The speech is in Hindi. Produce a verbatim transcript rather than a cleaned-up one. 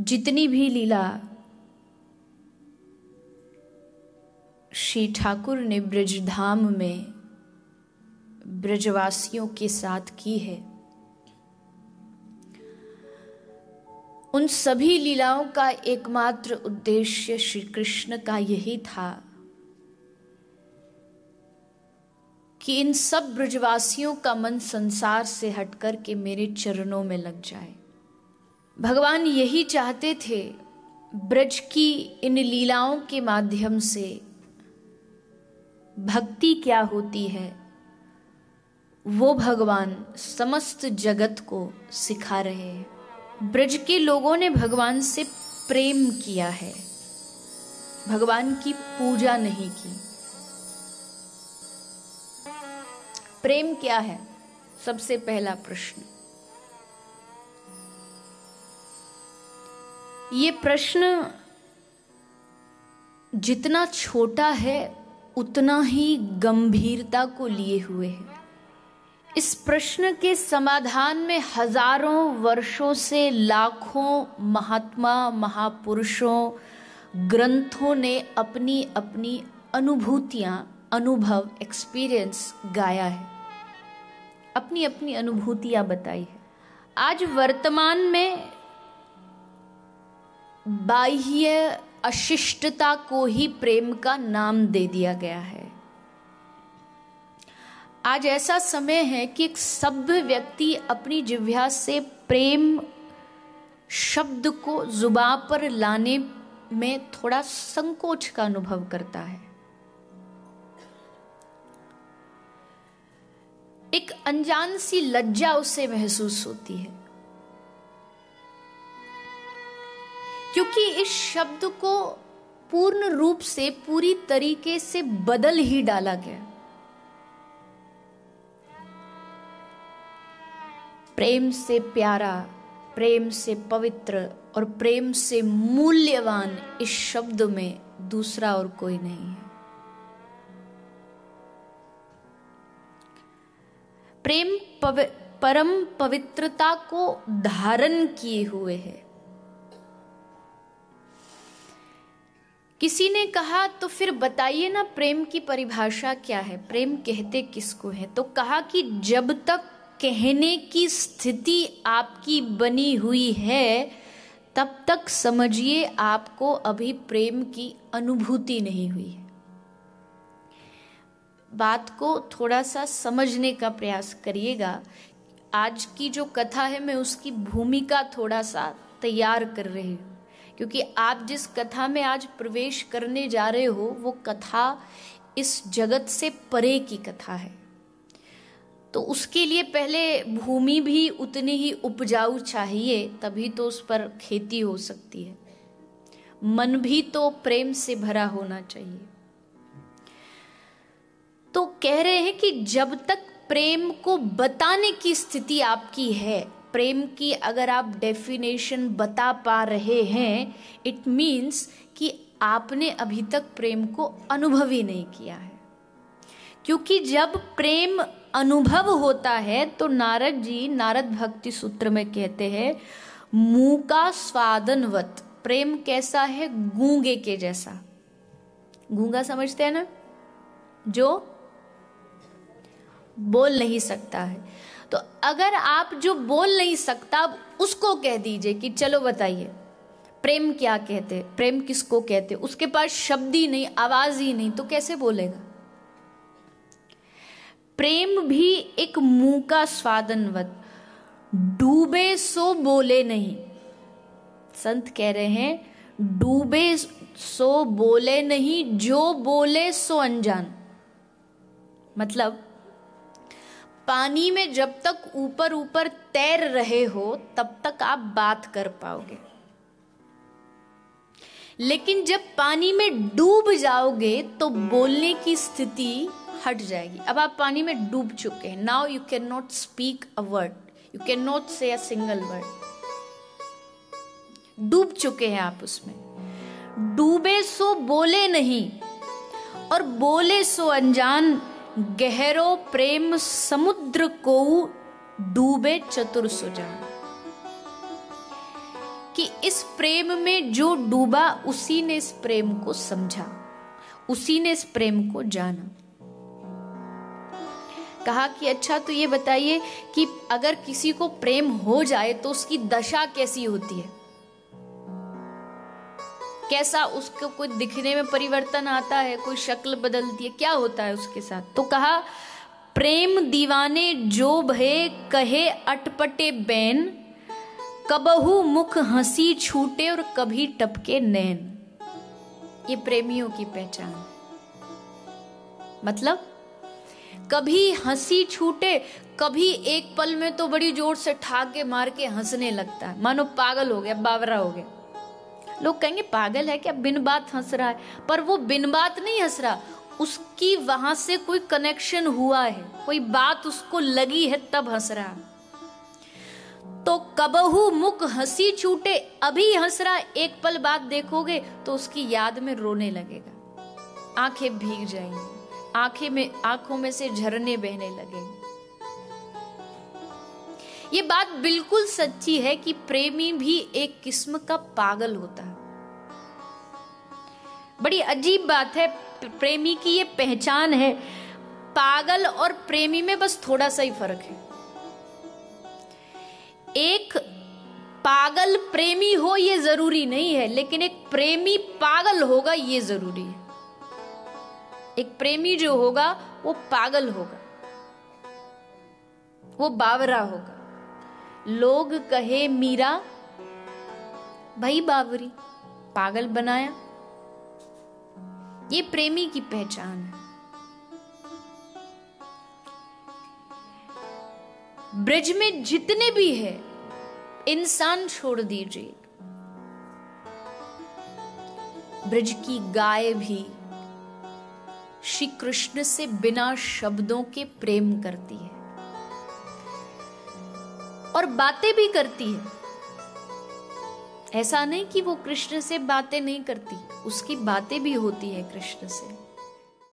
जितनी भी लीला श्री ठाकुर ने ब्रजधाम में ब्रजवासियों के साथ की है, उन सभी लीलाओं का एकमात्र उद्देश्य श्री कृष्ण का यही था कि इन सब ब्रजवासियों का मन संसार से हटकर के मेरे चरणों में लग जाए। भगवान यही चाहते थे, ब्रज की इन लीलाओं के माध्यम से भक्ति क्या होती है वो भगवान समस्त जगत को सिखा रहे हैं। ब्रज के लोगों ने भगवान से प्रेम किया है, भगवान की पूजा नहीं की। प्रेम क्या है? सबसे पहला प्रश्न। ये प्रश्न जितना छोटा है उतना ही गंभीरता को लिए हुए है। इस प्रश्न के समाधान में हजारों वर्षों से लाखों महात्मा महापुरुषों ग्रंथों ने अपनी अपनी अनुभूतियां, अनुभव, एक्सपीरियंस गाया है, अपनी अपनी अनुभूतियां बताई है। आज वर्तमान में बाह्य अशिष्टता को ही प्रेम का नाम दे दिया गया है। आज ऐसा समय है कि एक सभ्य व्यक्ति अपनी जिह्वा से प्रेम शब्द को जुबान पर लाने में थोड़ा संकोच का अनुभव करता है। एक अनजान सी लज्जा उसे महसूस होती है, क्योंकि इस शब्द को पूर्ण रूप से, पूरी तरीके से बदल ही डाला गया। प्रेम से प्यारा, प्रेम से पवित्र और प्रेम से मूल्यवान इस शब्द में दूसरा और कोई नहीं है। प्रेम पवि, परम पवित्रता को धारण किए हुए है। किसी ने कहा तो फिर बताइए ना प्रेम की परिभाषा क्या है, प्रेम कहते किसको है? तो कहा कि जब तक कहने की स्थिति आपकी बनी हुई है तब तक समझिए आपको अभी प्रेम की अनुभूति नहीं हुई है। बात को थोड़ा सा समझने का प्रयास करिएगा। आज की जो कथा है मैं उसकी भूमिका थोड़ा सा तैयार कर रही हूँ, क्योंकि आप जिस कथा में आज प्रवेश करने जा रहे हो वो कथा इस जगत से परे की कथा है। तो उसके लिए पहले भूमि भी उतनी ही उपजाऊ चाहिए, तभी तो उस पर खेती हो सकती है। मन भी तो प्रेम से भरा होना चाहिए। तो कह रहे हैं कि जब तक प्रेम को बताने की स्थिति आपकी है, प्रेम की अगर आप डेफिनेशन बता पा रहे हैं, इट मीन्स कि आपने अभी तक प्रेम को अनुभव ही नहीं किया है। क्योंकि जब प्रेम अनुभव होता है तो नारद जी नारद भक्ति सूत्र में कहते हैं, मुंह का स्वादनवत। प्रेम कैसा है? गूंगे के जैसा। गूंगा समझते हैं ना, जो बोल नहीं सकता है। तो अगर आप जो बोल नहीं सकता उसको कह दीजिए कि चलो बताइए प्रेम क्या कहते, प्रेम किसको कहते, उसके पास शब्द ही नहीं, आवाज ही नहीं, तो कैसे बोलेगा? प्रेम भी एक मुंह का स्वादनवत, डूबे सो बोले नहीं। संत कह रहे हैं डूबे सो बोले नहीं, जो बोले सो अनजान। मतलब पानी में जब तक ऊपर ऊपर तैर रहे हो तब तक आप बात कर पाओगे, लेकिन जब पानी में डूब जाओगे तो बोलने की स्थिति हट जाएगी। अब आप पानी में डूब चुके हैं। Now you can not speak a word, you can not say a single word. डूब चुके हैं आप उसमें। डूबे सो बोले नहीं और बोले सो अनजान, गहरो प्रेम समुद्र को डूबे चतुर सुजान। कि इस प्रेम में जो डूबा उसी ने इस प्रेम को समझा, उसी ने इस प्रेम को जाना। कहा कि अच्छा तो ये बताइए कि अगर किसी को प्रेम हो जाए तो उसकी दशा कैसी होती है, कैसा उसको कोई दिखने में परिवर्तन आता है, कोई शक्ल बदलती है, क्या होता है उसके साथ। तो कहा प्रेम दीवाने जो भये कहे अटपटे बैन, कबहू मुख हंसी छूटे और कभी टपके नैन। ये प्रेमियों की पहचान। मतलब कभी हंसी छूटे, कभी एक पल में तो बड़ी जोर से ठाके मार के हंसने लगता है, मानो पागल हो गया, बावरा हो गया। लोग कहेंगे पागल है क्या, बिन बात हंस रहा है, पर वो बिन बात नहीं हंस रहा, उसकी वहां से कोई कनेक्शन हुआ है, कोई बात उसको लगी है तब हंस रहा है। तो कबहू मुख हंसी छूटे, अभी हंस रहा, एक पल बाद देखोगे तो उसकी याद में रोने लगेगा, आंखें भीग जाएंगी, आंखें में आंखों में से झरने बहने लगेंगे। ये बात बिल्कुल सच्ची है कि प्रेमी भी एक किस्म का पागल होता है। बड़ी अजीब बात है, प्रेमी की ये पहचान है। पागल और प्रेमी में बस थोड़ा सा ही फर्क है। एक पागल प्रेमी हो ये जरूरी नहीं है, लेकिन एक प्रेमी पागल होगा ये जरूरी है। एक प्रेमी जो होगा वो पागल होगा, वो बावरा होगा। लोग कहे मीरा भाई बावरी, पागल बनाया। ये प्रेमी की पहचान है। ब्रज में जितने भी है इंसान छोड़ दीजिए, ब्रज की गाय भी श्री कृष्ण से बिना शब्दों के प्रेम करती है और बातें भी करती है। ऐसा नहीं कि वो कृष्ण से बातें नहीं करती, उसकी बातें भी होती है कृष्ण से।